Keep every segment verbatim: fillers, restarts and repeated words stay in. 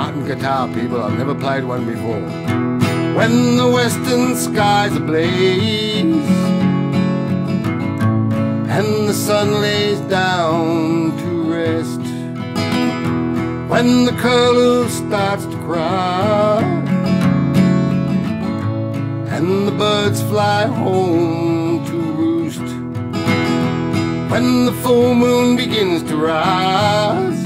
Martin guitar, people, I've never played one before. When the western skies ablaze and the sun lays down to rest, when the curlew starts to cry and the birds fly home to roost, when the full moon begins to rise,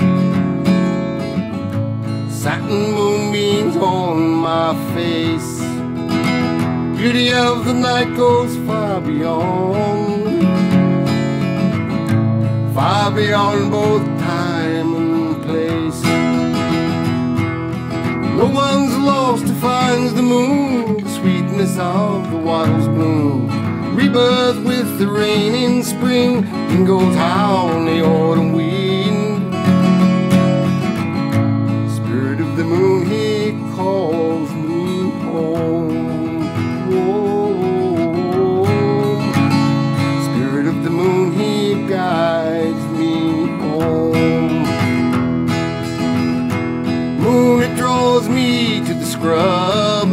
satin moonbeams on my face, beauty of the night goes far beyond, far beyond both time and place. No one's lost who finds the moon, the sweetness of the wattle's bloom, rebirth with the rain in spring, and goes howl in the autumn wind. Spirit of the moon, he calls me home. Whoa. Spirit of the moon, he guides me home. Moon, it draws me to the scrub,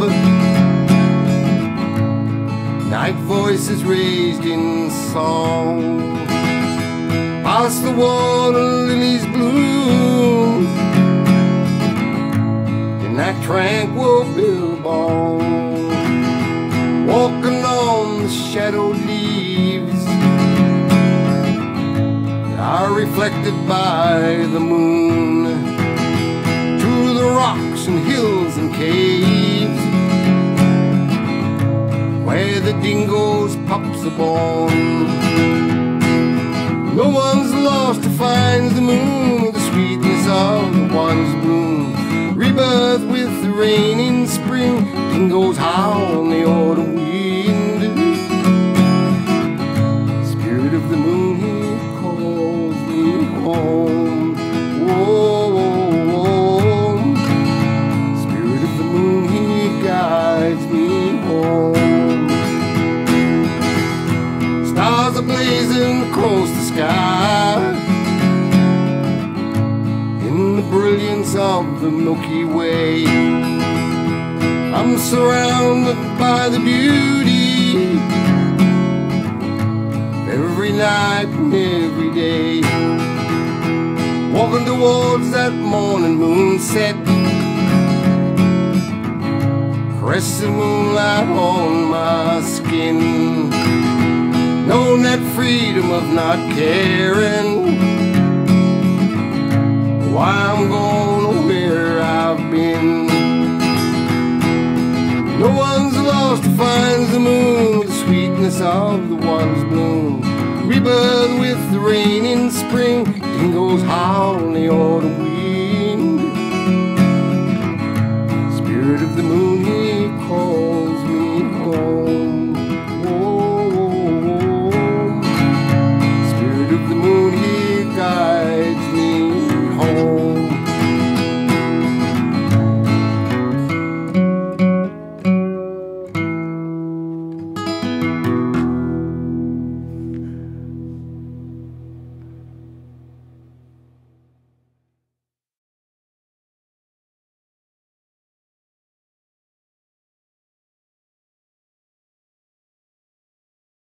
night voices raised in song, past the water lilies bloom, in that tranquil billabong, walking on the shadowed leaves that are reflected by the moon, to the rocks and hills and caves where the dingoes pups are born. No one's lost who finds the moon, the sweetness of the water's bloom, rebirth with the rain in spring, dingoes howl in the autumn wind. Spirit of the moon, he calls me home. Whoa, whoa, whoa. Spirit of the moon, he guides me home. Stars are blazing across the sky in the brilliance of the Milky Way. I'm surrounded by the beauty every night and every day, walking towards that morning moonset, caressing moonlight on my skin, knowing that freedom of not caring why I'm going or where I've been. No one's lost who finds the moon, the sweetness of the water's bloom, rebirth with the rain in spring, dingoes howl in the autumn wind. Spirit of the moon,